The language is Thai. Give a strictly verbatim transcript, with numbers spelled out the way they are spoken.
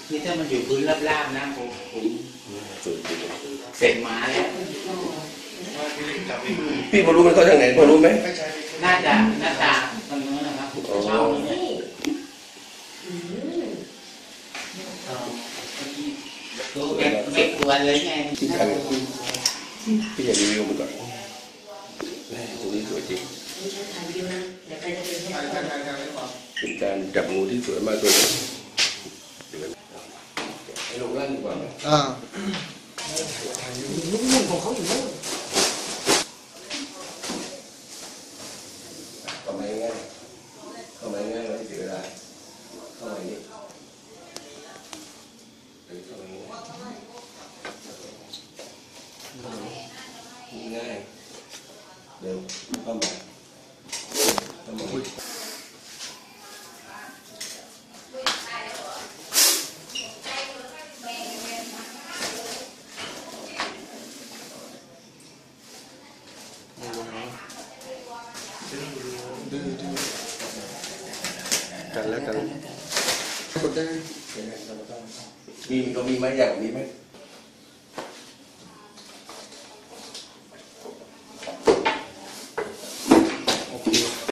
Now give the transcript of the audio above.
นี่ถ้ามันอยู่พื้นราบๆนะผมผมเสร็จมาแล้วพี่พอรู้มันเขาจากไหนพอรู้ไหมน่าจะหน้าตาตรงนู้นนะครับช่องนี้ตัวเก็บเก็บตัวเลยไงที่ทางพี่อยากรีวิวมันก่อนตรงนี้สวยจริงเป็นการจับงูที่สวยมากตัวนี้ให้ลงล่างดีกว่าไหมอ่านุ่มๆของเขาอยู่แล้วเข้ามาง่ายเข้ามาง่ายไม่เสียเวลาเข้ามาอย่างนี้ง่ายเดี๋ยวเข้ามาเข้ามากันแล้วกันกดได้มีก็มีไหมอย่างนี้ไหม